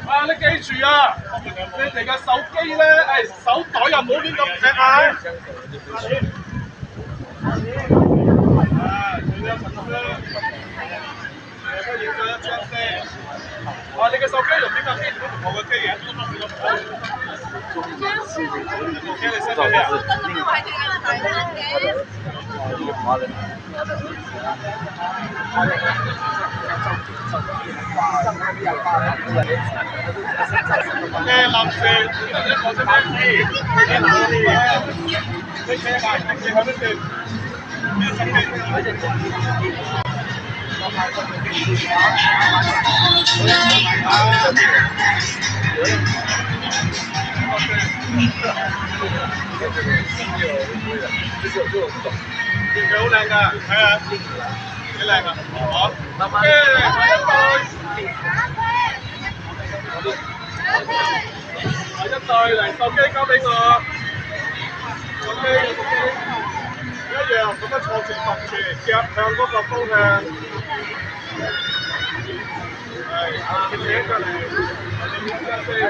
啊，你記住啊，你哋嘅手機咧，手袋又唔好亂咁掟啊！啊，你嘅手機用邊架機？唔同我嘅機嘅。機你 send 俾咩啊？臨時一個啫咩？你企埋，你企喺邊段？咩手機？佢好靚㗎，係啊，幾靚啊！好，跟住下一隊嚟手機交俾我，手機一樣咁樣坐住揼住，夾向嗰個方向。係啊，你企隔離，你企隔離。